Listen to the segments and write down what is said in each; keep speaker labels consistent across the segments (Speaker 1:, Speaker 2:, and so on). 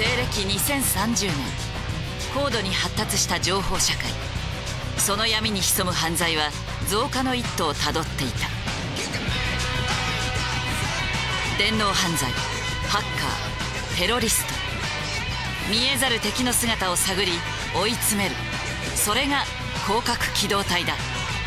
Speaker 1: 西暦2030年、高度に発達した情報社会。その闇に潜む犯罪は増加の一途をたどっていた。電脳犯罪、ハッカー、テロリスト、見えざる敵の姿を探り追い詰める。それが広角機動隊だ。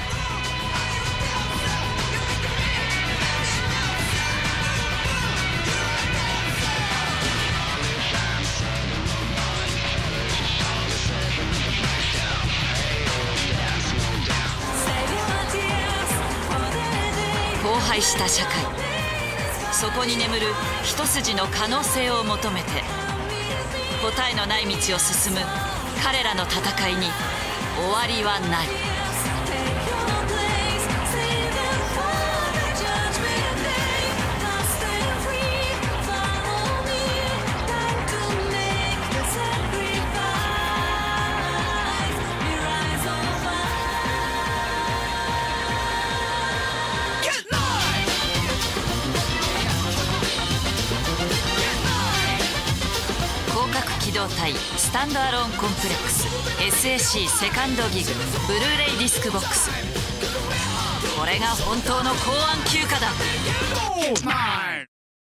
Speaker 1: 荒廃した社会、そこに眠る一筋の可能性を求めて答えのない道を進む彼らの戦いに終わりはない。広角機動隊スタンドアローンコンプレックス SAC セカンドギグブルーレイディスクボックス。これが本当の公安休暇だ。